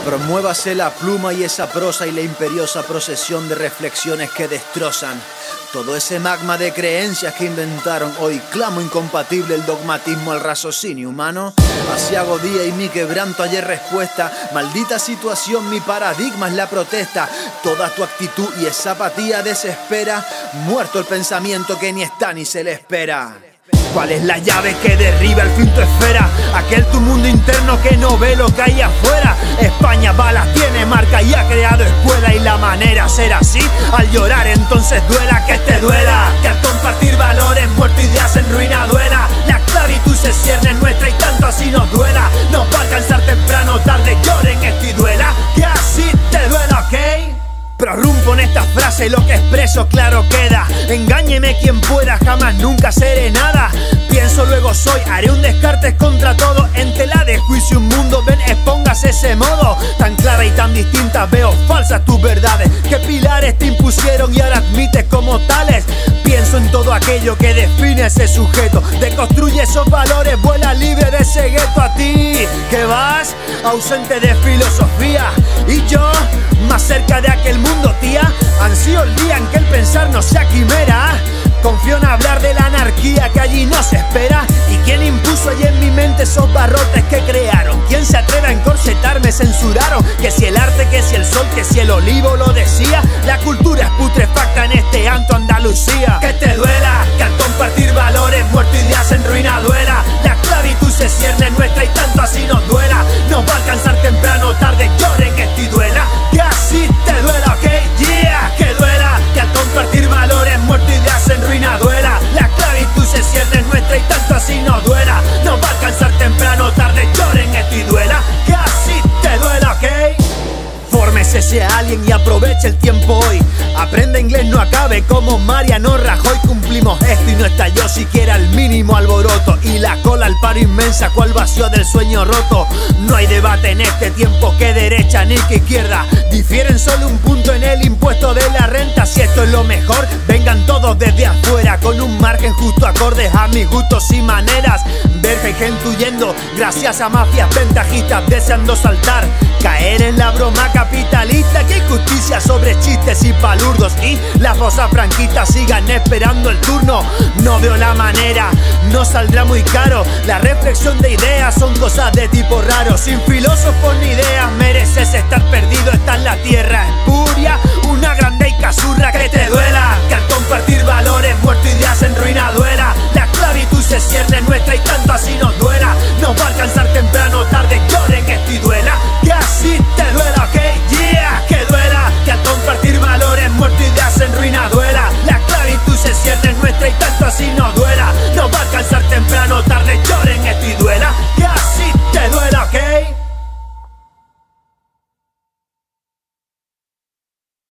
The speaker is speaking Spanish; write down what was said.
Promuévase la pluma y esa prosa y la imperiosa procesión de reflexiones que destrozan todo ese magma de creencias que inventaron. Hoy clamo incompatible el dogmatismo al raciocinio humano. Así hago día y mi quebranto ayer respuesta. Maldita situación, mi paradigma es la protesta. Toda tu actitud y esa apatía desespera. Muerto el pensamiento que ni está ni se le espera. ¿Cuál es la llave que derriba al fin tu esfera? Aquel tu mundo interno que no ve lo que hay afuera. España balas tiene marca y ha creado escuela. Y la manera será así, al llorar entonces duela que te duela. Que al compartir valores muerto ideas en ruina duela. La esclavitud se cierne en nuestra y tanto así nos duela. Nos va a alcanzar temprano o tarde, lloren esto y duela. Que así te duela, ¿ok? Prorrumpo en esta frase, lo que expreso claro queda. Engáñeme quien pueda, jamás nunca seré nada. Pienso luego soy, haré un descarte contra todo. En tela de juicio un mundo, ven, expongas ese modo. Tan clara y tan distinta, veo falsas tus verdades. ¿Qué pilares te impusieron y ahora admites como tales? Pienso en todo aquello que define ese sujeto. Deconstruye esos valores, vuela libre de ese gueto. A ti, que vas ausente de filosofía. Y yo, más cerca de aquel mundo, tía. Ansío el día en que el pensar no sea quimera. Confío en hablar de la anarquía que allí no se espera. ¿Y quién impuso allí en mi mente esos barrotes que crearon? ¿Quién se atreve a encorsetarme? Censuraron. Que si el arte, que si el sol, que si el olivo lo decía. La cultura es putrefacta en este anto Andalucía. Que te duela, que al compartir valores muerto ideas en ruina duela. La esclavitud se cierne en nuestra y tanto así nos duela. Nos va a alcanzar temprano o tarde, lloren esto y duela. Que así te duela, ok, yeah. Que duela, que al compartir valores muerto ideas en ruina duela. La esclavitud se cierne en nuestra y tanto así nos duela. Nos va a alcanzar temprano o tarde, lloren esto y duela. Que así te duela, ok. Fórmese ese alien y aproveche el tiempo hoy. Aprende inglés, no acabe como Mariano Rajoy. Cumplimos esto y no estalló siquiera el mínimo alboroto. Y la cola al paro inmensa, cual vacío del sueño roto. No hay debate en este tiempo que derecha ni que izquierda. Difieren solo un punto en el impuesto de la renta. Si esto es lo mejor, vengan todos desde afuera. Con un margen justo acordes a mis gustos y maneras. Verja y gente huyendo gracias a mafias ventajistas deseando saltar. Caer en la broma capitalista, que hay justicia sobre chistes y palurdos. Y las rosas franquistas sigan esperando el turno. No veo la manera, no saldrá muy caro. La reflexión de ideas son cosas de tipo raro. Sin filósofos ni ideas mereces estar perdido. Esta es la tierra espuria, una grande y casurra. Que te duela, que al compartir valores muerto ideas en ruina duela. La esclavitud se cierne en nuestra y tanto así nos duela.